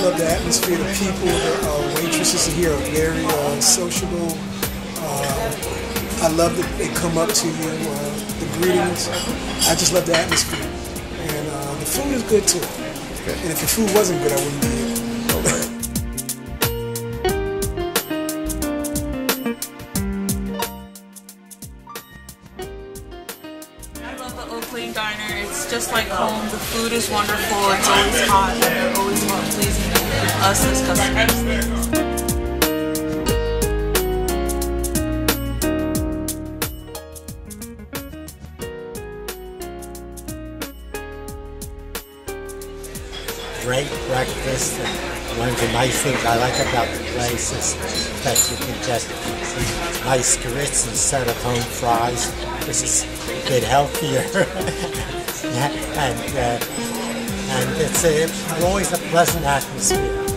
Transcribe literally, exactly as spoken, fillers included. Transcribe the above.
love the atmosphere, the people, the uh, waitresses here are very uh, sociable. Uh, I love that they come up to you, uh, the greetings. I just love the atmosphere. And uh, the food is good too. Okay. And if the food wasn't good, I wouldn't be here. Okay. I love the Oakley Diner. It's just like home. The food is wonderful. It's always hot, and they're always well pleasing to us as customers. Great breakfast, and one of the nice things I like about the place is that you can just see nice grits instead of home fries. This is a bit healthier, and uh, and it's a, always a pleasant atmosphere.